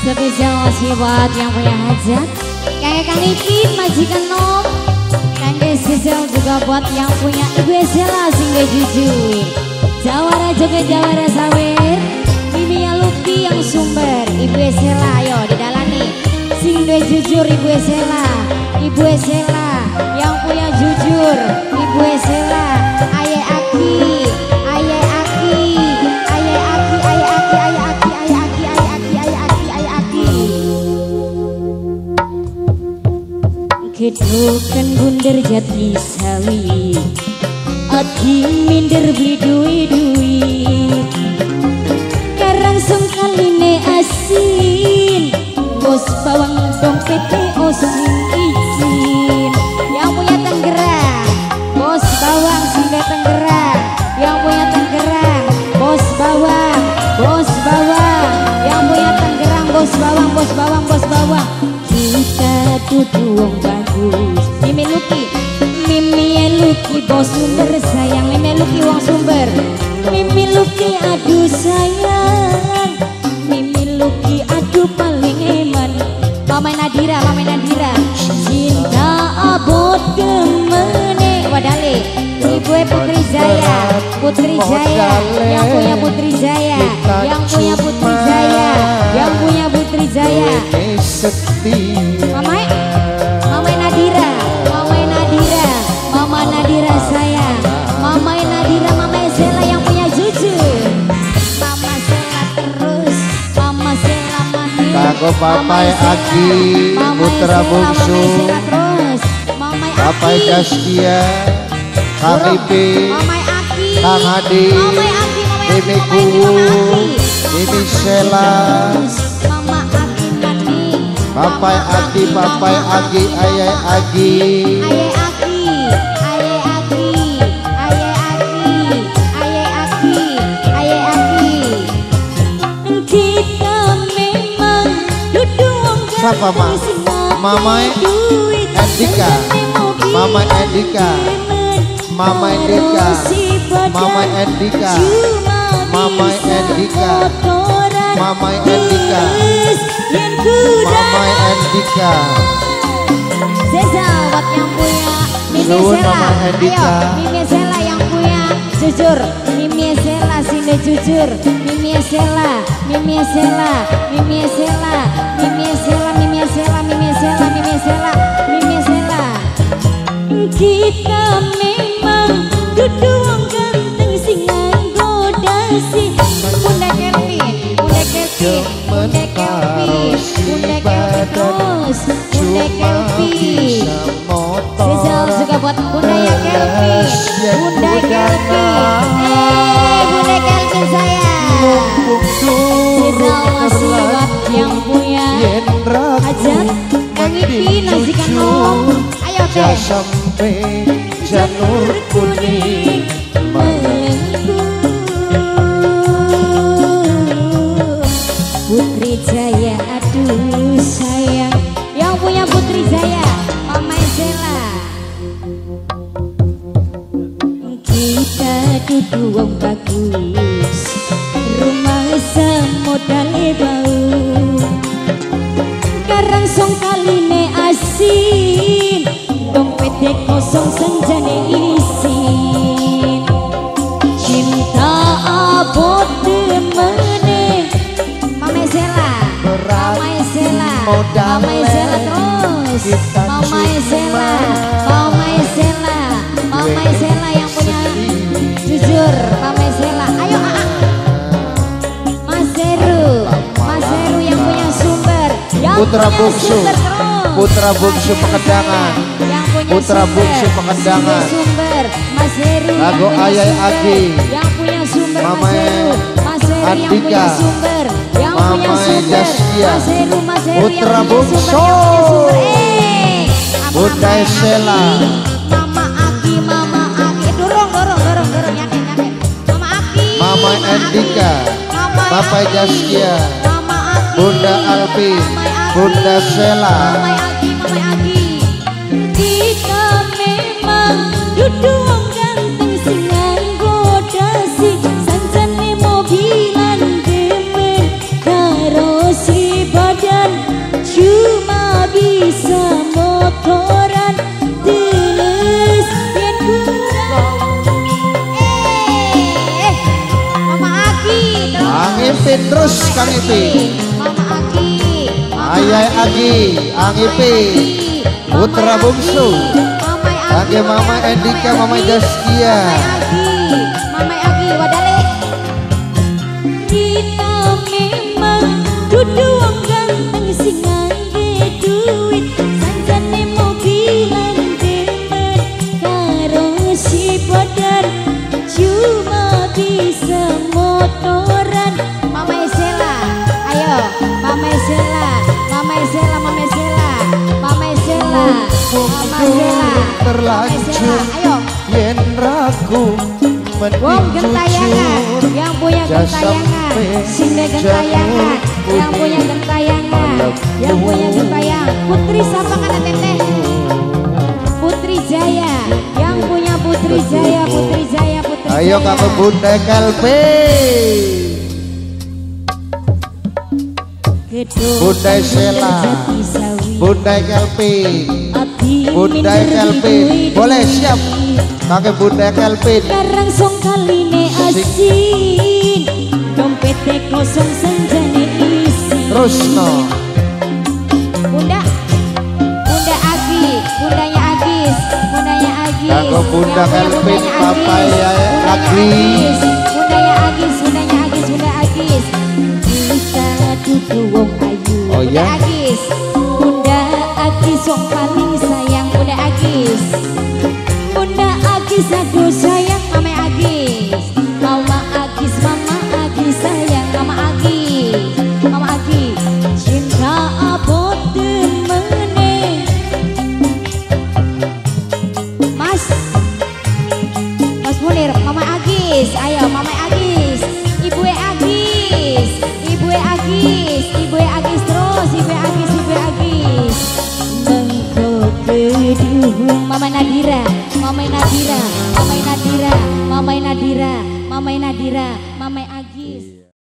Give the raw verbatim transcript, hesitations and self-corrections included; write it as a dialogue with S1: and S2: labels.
S1: Spesial masih buat yang punya hajat, kayak Kang Ipin, majikan Nom. Kangge spesial juga buat yang punya Ibu Esela sing jujur. Jawara joget Jawara sawer, Mimi Luki yang sumber. Ibu Esela ayo didalani, sing jujur Ibu Esela. Ibu Esela yang punya jujur, Ibu Esela. Aye Aki, Aye Aki, Aye Aki, Aye Aki, Aye Aki, Aye Aki, Aye Aki, Aye Aki, Aye Aki. Kedukan bunder jati sawi, Aki minder beli duit-duit. Karang sungkaline asin, bos bawang dompetnya osin izin. Yang punya Tangerang, bos bawang sinde Tangerang. Yang punya Tangerang, bos bawang, bos bawang. Yang punya Tangerang, bos bawang, bos bawang, bos bawang. Kita duduk wong bagus. Mimi Luki, Mimi Luki bos sumber sayang. Mimi Luki wong sumber. Mimi Luki aduh sayang. Mimi Luki aduh paling eman. Mama Nadira, Mama Nadira. Cinta abot demene wadale. Ibu Putri Jaya, Putri Jaya. Yang punya Putri Jaya, yang punya Putri Jaya, yang punya Putri Jaya. Mama, Mama Nadira, Mama Nadira, Mama Nadira sayang. Mama Nadira, Mama Sela yang punya jujur. Mama Sela terus, Mama Sela mahir.
S2: Kago Papai Aki, putra bungsu. Papai Daskia, Kang Ipin, Kang Hadi, Mimi Kuwu, Mimi Sela. Papai Agi, Papai Agi, Ayai Agi.
S1: Ayai Agi, Ayai Agi, Ayai Agi, Ayai Agi, Ayai Agi. Kita memang duduk.
S2: Siapa ma? Mama Endika, Mama Endika, Mama Endika, Mama Endika, Mama Endika, Mama Endika, Mama Endika.
S1: Zeza buat yang punya Mimi
S2: Nuhun,
S1: Sela.
S2: Mama Endika.
S1: Ayo Mimi Sela yang punya jujur. Mimi Sela sini jujur. Mimi Sela, Mimi Sela, Mimi Sela, Mimi Sela, Mimi Sela, Mimi Sela, Mimi Sela, Mimi Sela. Kita memang duduk ganteng sing nganggo dasi. Bunda Kelvi, Bunda Kelvi, Bunda Kelvi, Bunda Kelvi terus, Bunda Kelvi. Spesial juga buat Bunda ya Kelvi, Bunda Kelvi. Eh, Bunda Kelvi sayang. Spesial masih buat yang punya hajat. Kang Ipin, majikan Nom. Ayo teh.
S2: Sampai janur kuning
S1: Melenggu. Putri Jaya aduh sayang. Yang punya Putri Jaya, Mama Sela. Kita duduk wong bagus, rumah semodale bau. Karang song kaline asin, dompetnya kosong senjane isin. Cinta abot demene. Mama Sela, Mama Sela, Mama Sela terus. Mama Sela, Mama Sela, Mama Sela yang punya jujur. Mama Sela, ayo ah, ah. Mas Heru, Mas Heru yang punya sumber. Yang
S2: Putra
S1: punya
S2: bungsu,
S1: sumber terus.
S2: Putra bungsu
S1: Mas Heru
S2: Pekendangan,
S1: sayang, yang punya
S2: Putra
S1: sumber.
S2: bungsu Pekendangan.
S1: Sumber, sumber. Mas Heru yang
S2: Lagu
S1: punya
S2: Ayai
S1: sumber.
S2: Agi.
S1: Yang punya sumber
S2: Mama
S1: Mas Heru. Mas Heru yang
S2: Andika.
S1: punya sumber. Yang
S2: Mama
S1: punya sumber.
S2: Jaskia.
S1: Mas Heru, Mas Heru
S2: Putra
S1: yang punya
S2: bungsu.
S1: sumber. Yang punya sumber. Eh,
S2: Bunda
S1: Mama
S2: Sela.
S1: Agi, Mama Agi, Mama Agi. Eh, dorong, dorong, dorong, dorong. Yakin, yakin. Mama Agi.
S2: Mama Endika,
S1: Mama
S2: Papai
S1: Agi.
S2: Jaskia,
S1: Mama Agi.
S2: Bunda Alpi,
S1: Mama Agi.
S2: Bunda Sela.
S1: Mama Agi, Mama Agi. Kita memang duduk ganteng sing nganggo dasi. Sanjane mobilan demen karo si
S2: Ipin terus Kang Ipin.
S1: Mama Agi,
S2: Ayah Agi, Ang Ipin, putra bungsu. Agi Mama Endika, Mama Jaskia.
S1: Mama Agi, wadale. Kita memang dudu wong ganteng sing ngangge duit, sanjane mobilan demen karo si bodar, cuma bisa motoran. Mama Esela, ayo Mama Esela, Mama Esela, Mama Esela, Mama Esela, Mama Esela,
S2: terlanjur yen ragu
S1: wong gentayangan, yang punya gentayangan, sini gentayangan, yang punya gentayangan, yang punya gentayang. Putri siapa kan teteh? Putri Jaya, yang punya Putri Jaya, Putri Jaya, Putri Jaya.
S2: Ayo kamu Bunda Kelpi, Bunda Sela, Bunda Kelpi, Bunda Kelpi, boleh siap? Kakek Bunda Kelvin.
S1: Karang song kaline asin, dompete kosong senjane isi.
S2: Terus no.
S1: Bunda, Bunda Agi, bundanya Agis, bundanya Agis.
S2: Kakek Bunda Kelvin, Papa ya Agis.
S1: Bundanya Agis, bundanya Agis, bunda Agis. Kita dudu wong ayu.
S2: Oh ya.
S1: Bunda Agis, Bunda Agis wong paling sayang Bunda Agis. Bunda Agis aku sayang Mama Agis, Mama Agis, Mama Agis sayang Mama Agis, Mama Agis cinta abot temene. Mas Mas Munir, Mama Agis, ayo Mama Agis, Ibu Agis, Ibu Agis, Ibu Agis terus, Ibu Agis, Ibu Agis. Mengko keduhung Mama Nadira, Mama Nadira, Mama Nadira, Mama Nadira, Mama Nadira, Mama